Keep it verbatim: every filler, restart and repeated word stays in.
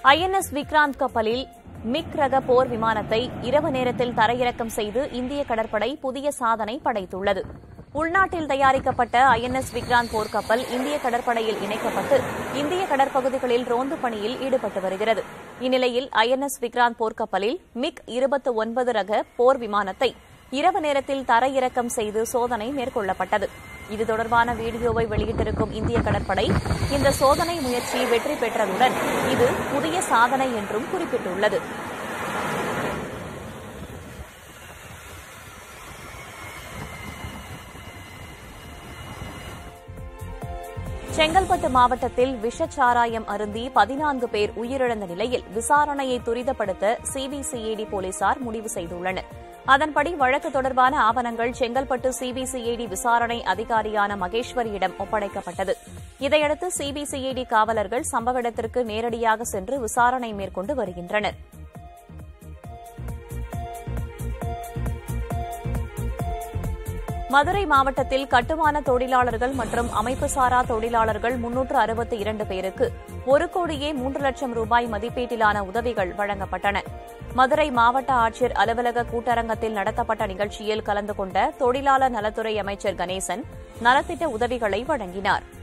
ஐ N S Vikrant கப்பலில் மிக் ரக போர் விமானத்தை இரவு நேரத்தில் தரையிறக்கம் செய்து இந்திய கடற்படை புதிய சாதனை படைத்துள்ளது. உள்நாட்டில் தயாரிக்கப்பட்ட ஐ என் எஸ் விக்ராந்த் போர்க்கப்பல் இந்திய கடற்படையில் இணைக்கப்பட்டு இந்திய கடற்பகுதிகளில் ரோந்து பணியில் ஈடுபட்டு வருகிறது. இந்நிலையில் ஐ என் எஸ் விக்ராந்த் போர்க்கப்பலில் மிக் இருபத்தி ஒன்பது ரக போர் விமானத்தை இரவு நேரத்தில் தரையிறக்கம் செய்து சோதனை மேற்கொள்ளப்பட்டது. இது தொடர்பான வீடியோவை வெளியிட்டிருக்கும் இந்திய கடற்படை இந்த சோதனை முயற்சி வெற்றி பெற்றதுடன் இது புதிய சாதனை என்றும் குறிப்பிட்டுள்ளது. செங்கல்பட்டு மாவட்டத்தில் விஷச்சாராயம் அருந்தி பதினான்கு பேர் உயிரிழந்த நிலையில் விசாரணையை துரிதப்படுத்த C B C I D போலீசார் முடிவு செய்துள்ளனர். அதன்படி வழக்கு தொடர்பான ஆவணங்கள் Chengalpattu C B C I D விசாரணை அதிகாரியான மகேஸ்வரியிடம் ஒப்படைக்கப்பட்டது. இதையடுத்து C B C I D காவலர்கள் சம்பவ இடத்திற்கு நேரடியாக சென்று விசாரணை மேற்கொண்டு வருகின்றனர். மதுரை மாவட்டத்தில் கட்டுமான தொழிலாளர்கள் மற்றும் அமைப்புசாரா தொழிலாளர்கள் முன்னூற்று அறுபத்தி இரண்டு பேருக்கு ஒரு கோடியே மூன்று லட்சம் ரூபாய் மதிப்பீட்டிலான உதவிகள் வழங்கப்பட்டன. மதுரை மாவட்ட ஆட்சியர் அலுவலக கூட்டரங்கத்தில் நடத்தப்பட்ட நிகழ்ச்சியில் கலந்து கொண்ட தொழிலாளர் நலத்துறை அமைச்சர் கணேசன் நலத்திட்ட உதவிகளை வழங்கினார்.